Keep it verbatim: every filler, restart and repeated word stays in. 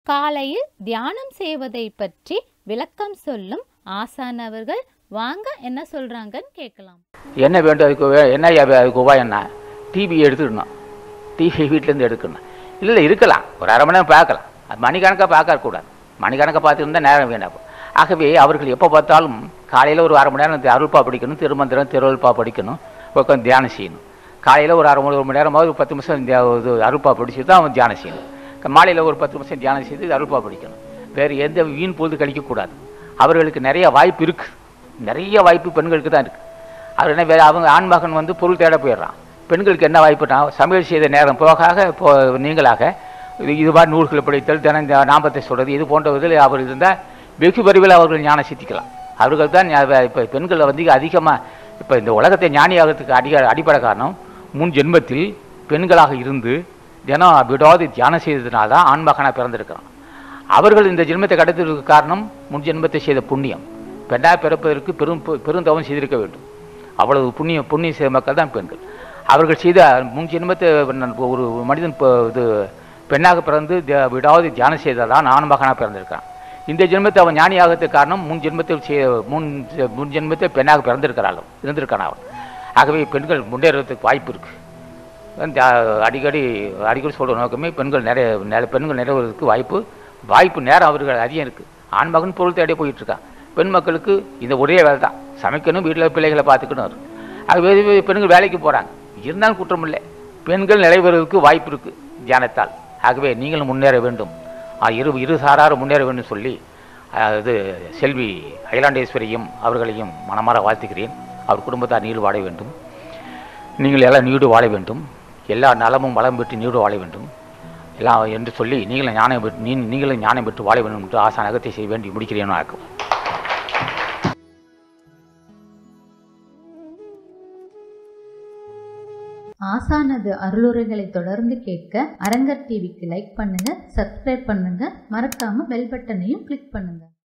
காலையில் தியானம் செய்வதை பற்றி விளக்கம் சொல்லும் ஆசான் அவர்கள் வாங்க என்ன சொல்றாங்கன்னு கேட்கலாம். என்ன வேண்டும் அதுக்கு என்ன அதுக்கு உபாயம் என்ன? டிவி எடுத்துக்கணும், டிவி வீட்டிலேருந்து எடுக்கணும். இல்லை இருக்கலாம், ஒரு அரை மணி நேரம் பார்க்கலாம், அது மணிக்கணக்காக பார்க்கக்கூடாது. மணிக்கணக்காக பார்த்துருந்தா நேரம் வேண்டாம். ஆகவே அவர்கள் எப்போ பார்த்தாலும் காலையில் ஒரு அரை மணி நேரம் அருள்பா படிக்கணும், திருமந்திரம் திருவள்பா படிக்கணும், உட்காந்து தியானம் செய்யணும். காலையில் ஒரு அரை மணி ஒரு மணி நேரமாவது பத்து நிமிஷம் இது அருள்பா படிச்சு தான் அவன் தியானம் செய்யணும். மாலையில் ஒரு பத்து நிமிஷம் தியானம் செய்து அருள்பா படிக்கணும். வேறு எந்த வீண் பொழுது கழிக்கக்கூடாது. அவர்களுக்கு நிறைய வாய்ப்பு இருக்குது, நிறைய வாய்ப்பு பெண்களுக்கு தான் இருக்குது. அவர் என்ன வேறு அவங்க ஆண்மகன் வந்து பொருள் தேட போயிடுறான். பெண்களுக்கு என்ன வாய்ப்புனா சமையல் செய்த நேரம் போகாக இப்போ நீங்களாக இது இது மாதிரி நூல்களை படித்தல், தினம் இந்த நாமத்தை சொல்கிறது, இது போன்றவர்கள் அவர் இருந்தால் வெகு விரைவில் அவர்கள் ஞானம் சித்திக்கலாம். அவர்கள் தான் இப்போ பெண்களை வந்து அதிகமாக இப்போ இந்த உலகத்தை ஞானியாகிறதுக்கு அடி அடிப்படை காரணம் முன் ஜென்மத்தில் பெண்களாக இருந்து தினம் விடாது தியானம் செய்ததுனால தான் ஆண்மகனாக பிறந்திருக்கிறான். அவர்கள் இந்த ஜென்மத்தை கடத்துவதற்கு காரணம் முன் ஜென்மத்தை செய்த புண்ணியம். பெண்ணாக பிறப்பதற்கு பெரும் பெருந்தவம் செய்திருக்க வேண்டும். அவ்வளவு புண்ணியம் புண்ணியம் செய்த மக்கள் தான் பெண்கள். அவர்கள் செய்த முன் ஜென்மத்தை ஒரு மனிதன் இது பெண்ணாக பிறந்து விடாது தியானம் செய்தால் தான் ஆண்மகனாக பிறந்திருக்கிறான். இந்த ஜென்மத்தை அவன் ஞானியாகிறதுக்கு காரணம் முன் ஜென்மத்தில் செய்ய முன் முன் ஜென்மத்தை பெண்ணாக பிறந்திருக்கிறாள் இருந்திருக்கான் அவன். ஆகவே பெண்கள் முன்னேறதுக்கு வாய்ப்பு இருக்குது. அடிக்கடி அடிக்கடி சொல்கிற நோக்கமே பெண்கள் நிறைய நிறைய பெண்கள் நிறைவேறதுக்கு வாய்ப்பு வாய்ப்பு நேரம் அவர்கள் அதிகம் இருக்குது. ஆண்மகன் பொருள் தேடியே போயிட்டுருக்கான். பெண் மக்களுக்கு இந்த ஒரே வேலை தான், சமைக்கணும், வீட்டில் பிள்ளைகளை பார்த்துக்கணும். ஆகவே பெண்கள் வேலைக்கு போகிறாங்க, இருந்தாலும் குற்றம் இல்லை. பெண்கள் நிறைவேறதுக்கு வாய்ப்பு இருக்குது தியானத்தால். ஆகவே நீங்களும் முன்னேற வேண்டும், இரு இரு சாராரும் முன்னேற வேண்டும் சொல்லி அது செல்வி அகிலாண்டேஸ்வரியும் அவர்களையும் மனமாற வாழ்த்துக்கிறேன். அவர் குடும்பத்தார் நீடு வாழ வேண்டும், நீங்கள் எல்லாம் நீடு வாழ வேண்டும், எல்லா நலமும் வளம் பெற்று நீடு வாழ வேண்டும் எல்லாம் என்று சொல்லி நீங்களும் ஞானம் பெற்று நீ நீங்களும் ஞானம் பெற்று வாழ வேண்டும் என்று ஆசான் அகத்தை செய்ய வேண்டி முடிக்கிறேன். ஆக்கும் ஆசானது அருளுரைகளை தொடர்ந்து கேட்க அரங்கர் டிவிக்கு லைக் பண்ணுங்க, சப்ஸ்கிரைப் பண்ணுங்க, மறக்காம பெல் பட்டனையும் கிளிக் பண்ணுங்க.